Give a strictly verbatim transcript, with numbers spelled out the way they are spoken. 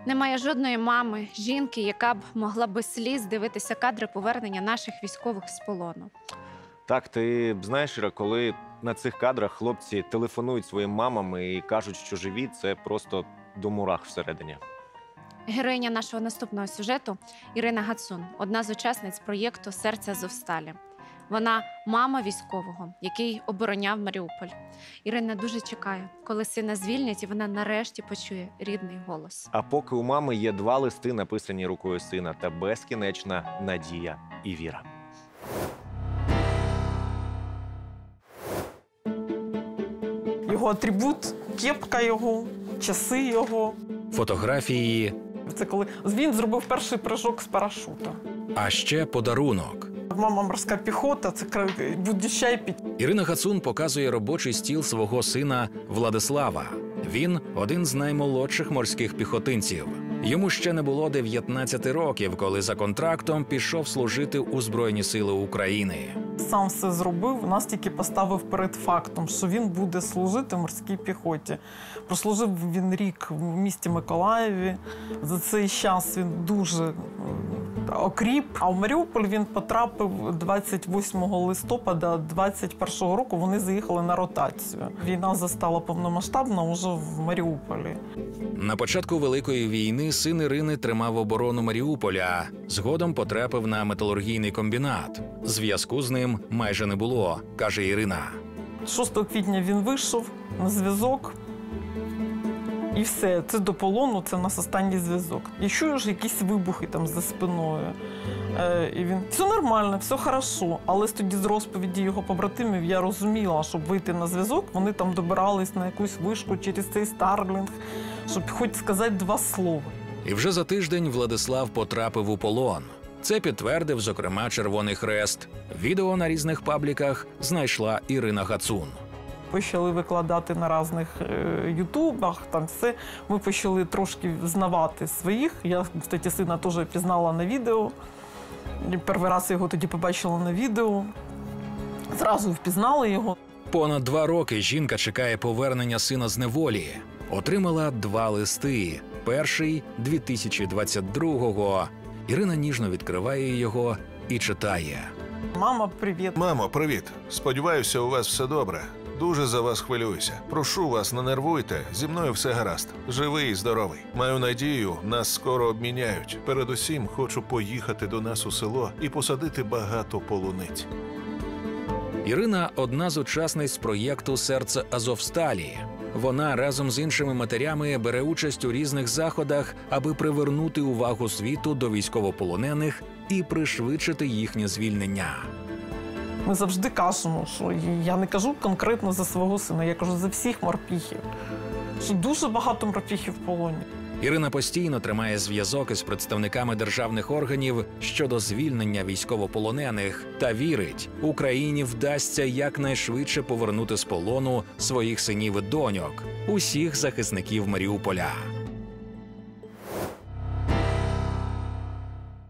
Немає жодної мами, жінки, яка б могла без сліз дивитися кадри повернення наших військових з полону. Так, ти знаєш, Іра, коли на цих кадрах хлопці телефонують своїм мамам і кажуть, що живі, це просто до мурах всередині. Героїня нашого наступного сюжету – Ірина Гацун, одна з учасниць проєкту «Серце Азовсталі». Вона мама військового, який обороняв Маріуполь. Ірина дуже чекає, коли сина звільнять, і вона нарешті почує рідний голос. А поки у мами є два листи, написані рукою сина, та безкінечна надія і віра. Його атрибут, кепка його, часи його. Фотографії. Це коли він зробив перший прыжок з парашута. А ще подарунок. Мама морська піхота, це буде чай пити. Ірина Гацун показує робочий стіл свого сина Владислава. Він – один з наймолодших морських піхотинців. Йому ще не було дев'ятнадцяти років, коли за контрактом пішов служити у Збройні сили України. Сам все зробив, нас тільки поставив перед фактом, що він буде служити в морській піхоті. Прослужив він рік в місті Миколаєві. За цей час він дуже окріп. А в Маріуполь він потрапив двадцять восьмого листопада двадцять першого року. Вони заїхали на ротацію. Війна застала повномасштабно уже в Маріуполі. На початку Великої війни син Ірини тримав оборону Маріуполя. Згодом потрапив на металургійний комбінат. Зв'язку з ним майже не було, каже Ірина. шостого квітня він вийшов на зв'язок. І все, це до полону, це у нас останній зв'язок. І чую ж якісь вибухи там за спиною. Е, і він, все нормально, все хорошо. Але тоді з розповіді його побратимів я розуміла, щоб вийти на зв'язок, вони там добирались на якусь вишку через цей Старлінг, щоб хоч сказати два слова. І вже за тиждень Владислав потрапив у полон. Це підтвердив, зокрема, Червоний Хрест. Відео на різних пабліках знайшла Ірина Гацун. Почали викладати на різних е, ютубах, там все. Ми почали трошки взнавати своїх. Я, кстати, сина теж пізнала на відео. Перший раз його тоді побачила на відео. Зразу впізнала його. Понад два роки жінка чекає повернення сина з неволі. Отримала два листи. Перший – дві тисячі двадцять другого. Ірина ніжно відкриває його і читає. Мама, привіт. Мамо, привіт. Сподіваюся, у вас все добре. Дуже за вас хвилююся. Прошу вас, не нервуйте. Зі мною все гаразд. Живий і здоровий. Маю надію, нас скоро обміняють. Передусім, хочу поїхати до нас у село і посадити багато полуниць. Ірина – одна з учасниць проєкту «Серце Азовсталі». Вона разом з іншими матерями бере участь у різних заходах, аби привернути увагу світу до військовополонених і пришвидшити їхнє звільнення. Ми завжди кажемо, що я не кажу конкретно за свого сина, я кажу за всіх морпіхів, що дуже багато морпіхів в полоні. Ірина постійно тримає зв'язок із представниками державних органів щодо звільнення військовополонених та вірить, Україні вдасться якнайшвидше повернути з полону своїх синів і доньок, усіх захисників Маріуполя.